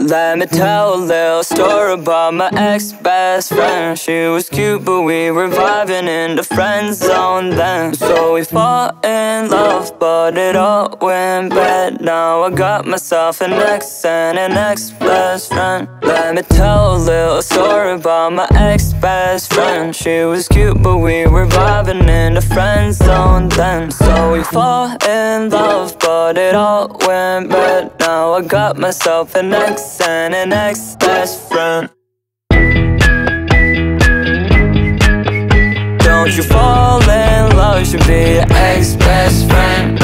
Let me tell a little story about my ex-best friend. She was cute, but we were vibing in the friend zone then. So we fought in love, but it all went bad. Now I got myself an ex and an ex-best friend. Let me tell a little story about my ex-best friend. She was cute, but we were vibing in the friend zone then. So we fought in love, but it all went bad. Now I got myself an ex and an ex-best friend. Don't you fall in love, you should be your ex-best friend.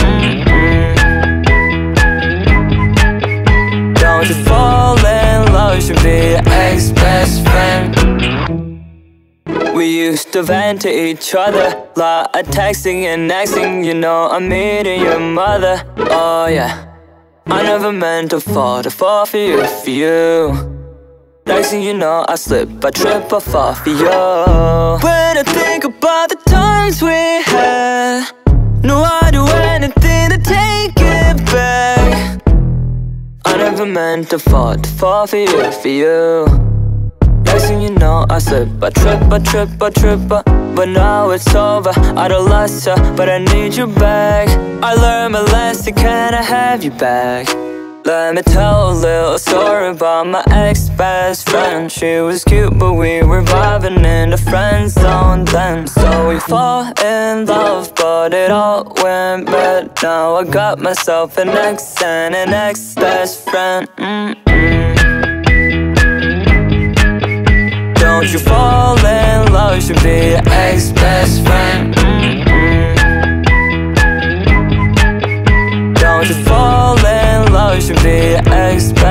Don't you fall in love, you should be your ex-best friend. We used to vent to each other, lot of texting and nexting. You know I'm meeting your mother, oh yeah. I never meant to fall for you. Next thing you know, I slip, I trip, I fall for you. When I think about the times we had, no, I'd do anything to take it back. I never meant to fall for you. Next thing you know, I slip, I trip, but now it's over. I don't lost you, but I need you back. I learned my lesson, can I have you back? Let me tell a little story about my ex-best friend. She was cute, but we were vibing in the friend zone then. So we fought in love, but it all went bad. Now I got myself an ex and an ex-best friend. Don't you fall in love, you should be your ex-best friend. Don't you fall in love, you should be your ex-best friend.